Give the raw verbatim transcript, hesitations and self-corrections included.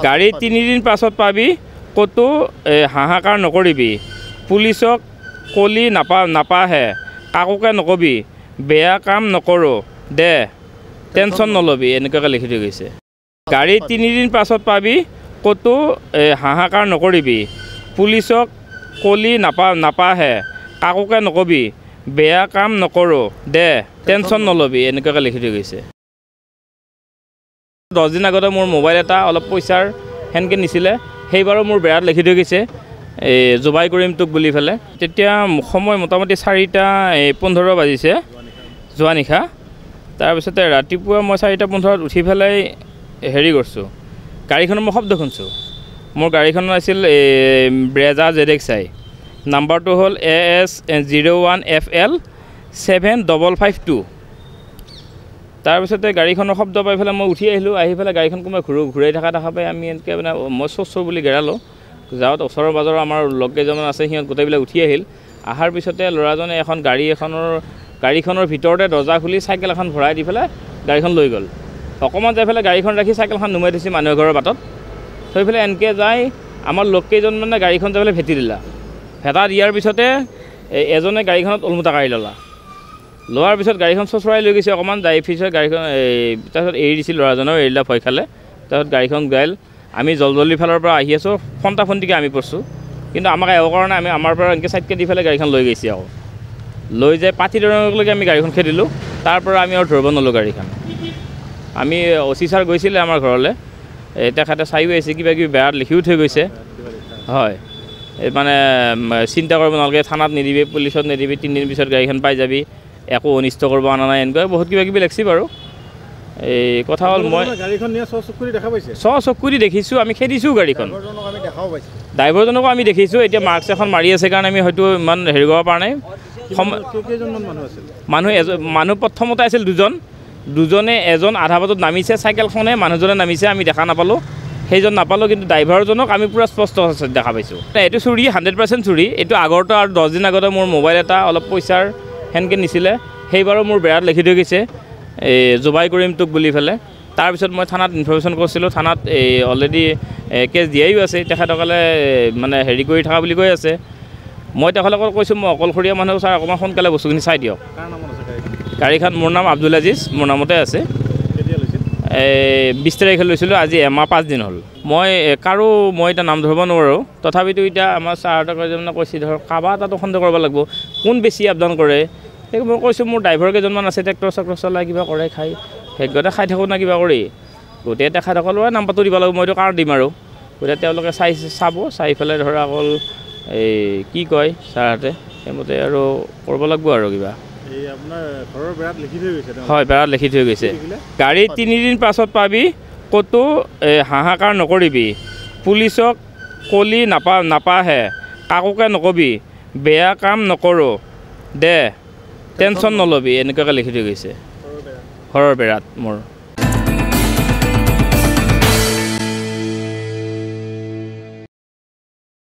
গাড়ী তিনিদিন পাছত পাবি কতো হাহাকাৰ নকৰিবি পুলিচক কলি নাপা নাপাহে কাকোকে নকবি বেয়া কাম নকৰো দে টেনশ্যন নলবি এনেকৈ লিখি থৈ গৈছে গাড়ী তিনিদিন পাছত পাবি কতো হাহাকাৰ নকৰিবি পুলিচক কলি নাপা নাপাহে কাকোকে নকবি বেয়া কাম নকৰো দে টেনশ্যন নলবি এনেকৈ লিখি থৈ গৈছে দহ দিন আগতে মোৰ মোবাইল এটা অলপ পইচাৰ হেনকে নিছিলে সেইবাৰো মোৰ বেয়াত লিখি থৈ গৈছে এই জবাই কৰিম তোক বুলি ফেলে তেতিয়া সময় মোটামুটি চাৰিটা পোন্ধৰ বাজিছে যোৱা নিশা তাৰপিছতে ৰাতিপুৱা মই চাৰিটা পোন্ধৰত উঠি পেলাই হেৰি কৰিছোঁ গাড়ীখনৰ মই শব্দ শুনিছোঁ মোৰ গাড়ীখন আছিল ব্ৰেজা জেড এক্স আই নাম্বাৰটো হ'ল A S zero' one F L seven double five two তাৰপিছতে গাড়ীখনৰ শব্দ পাই পেলাই মই উঠি আহিলোঁ আহি পেলাই গাড়ীখন কোনোবাই ঘূৰ ঘূৰাই থকা দেখা পাই আমি এনেকৈ মানে মই চ'ৰ চ'ৰ বুলি গেৰালোঁ যাওঁত ওচৰৰ পাজৰৰ আমাৰ লগ কেইজনমান আছে সিহঁত গোটেইবিলাক উঠি আহিল অহাৰ পিছতে ল'ৰাজনে এখন গাড়ী এখনৰ গাড়ীখনৰ ভিতৰতে দৰ্জা খুলি চাইকেল এখন ভৰাই দি পেলাই গাড়ীখন লৈ গ'ল অকণমান যাই পেলাই গাড়ীখন ৰাখি চাইকেলখন নুমাই থৈছে মানুহ ঘৰৰ বাটত থৈ পেলাই এনেকৈ যাই আমাৰ লগ কেইজন মানে গাড়ীখন যাই পেলাই ভেটি দিলা ভেটা দিয়াৰ পিছতে এজনে গাড়ীখনত ওলমোটা কাঢ়ি ল'লা লোৱাৰ পিছত গাড়ীখন চচৰাই লৈ গৈছে অকণমান যাই পিছত গাড়ীখন এই তাৰপিছত এৰি দিছিল ল'ৰাজনেও এৰিলা ভয় খালে তাৰপিছত গাড়ীখন গাইল আমি জলজলিৰ ফালৰ পৰা আহি আছোঁ ফণ্টা ফণ্টিকৈ আমি পৰছোঁ কিন্তু আমাক এওঁ কাৰণে আমি আমাৰ পৰা এনেকৈ চাইডকৈ দি পেলাই গাড়ীখন লৈ গৈছে আকৌ লৈ যাই পাঠি দৰঙলৈকে আমি গাড়ীখন খেদিলোঁ তাৰ পৰা আমি আৰু ধৰিব নলোঁ গাড়ীখন আমি অচি ছাৰ গৈছিলে আমাৰ ঘৰলৈ তেখেতে চাইও আহিছে কিবা কিবি বেয়াত লিখিও থৈ গৈছে হয় মানে চিন্তা কৰিব নালাগে থানাত নিদিবি পুলিচত নিদিবি তিনিদিন পিছত গাড়ীখন পাই যাবি একো অনিষ্ট কৰিব অনা নাই এনেকুৱা বহুত কিবা কিবি লিখিছে বাৰু এই কথা হ'ল মই গাড়ীখন নিয়া চকুৰি দেখা পাইছে চ চকুৰি দেখিছোঁ আমি খেদিছোঁ গাড়ীখন ড্ৰাইভাৰজনকো আমি দেখিছোঁ এতিয়া মাৰ্কছ এখন মাৰি আছে কাৰণে আমি হয়তো ইমান হেৰি কৰিব পৰা নাই মানুহ এজন মানুহ প্ৰথমতে আছিল দুজন দুজনে এজন আধা বাটত নামিছে চাইকেলখনে মানুহজনে নামিছে আমি দেখা নাপালোঁ সেইজন নাপালোঁ কিন্তু ড্ৰাইভাৰজনক আমি পূৰা স্পষ্ট দেখা পাইছোঁ এইটো চুৰি হাণ্ড্ৰেড পাৰ্চেণ্ট চুৰি এইটো আগৰটো আৰু দহ দিন আগতে মোৰ মোবাইল এটা অলপ পইচাৰ হেনকৈ নিছিলে সেইবাৰো মোৰ বেয়াত লিখি থৈ গৈছে এই জবাই কৰিম তোক বুলি ফেলে তাৰপিছত মই থানাত ইনফৰমেশ্যন কৰিছিলোঁ থানাত এই অলৰেডি কেছ দিয়াইও আছে তেখেতসকলে মানে হেৰি কৰি থকা বুলি কৈ আছে মই তেখেতলোকক কৈছোঁ মই অকলশৰীয়া মানুহ ছাৰ অকণমান সোনকালে বস্তুখিনি চাই দিয়ক গাড়ীখন মোৰ নাম আব্দুল আজিজ মোৰ নামতে আছে এই বিছ তাৰিখে লৈছিলোঁ আজি এমাহ পাঁচদিন হ'ল মই কাৰো মই এতিয়া নাম ধৰিব নোৱাৰোঁ তথাপিতো এতিয়া আমাৰ ছাৰহঁতক মানে কৈছে ধৰক কাৰোবাৰ এটাতো সন্দেহ কৰিব লাগিব কোন বেছি আপডাউন কৰে সেই মই কৈছোঁ মোৰ ড্ৰাইভাৰ কেইজনমান আছে ট্ৰেক্টৰ চেক্টৰ চলাই কিবা কৰে খাই ভাগ্যতে খাই থাকোঁ না কিবা কৰি গোটেই তেখেতসকলৰে নাম্বাৰটো দিব লাগিব মইতো কাৰ দিম আৰু গতিকে তেওঁলোকে চাই চাব চাই পেলাই ধৰা অকল এই কি কয় ছাৰহঁতে সেইমতে আৰু কৰিব লাগিব আৰু কিবা হয় বেৰাত লিখি থৈ গৈছে গাড়ী তিনিদিন পাছত পাবি কতো হাহাকাৰ নকৰিবি পুলিচক কলি নাপা নাপাহে কাকোকে নকবি বেয়া কাম নকৰো দে টেনশ্যন নলবি এনেকৈ লিখি থৈ গৈছে ঘৰৰ বেৰাত মোৰ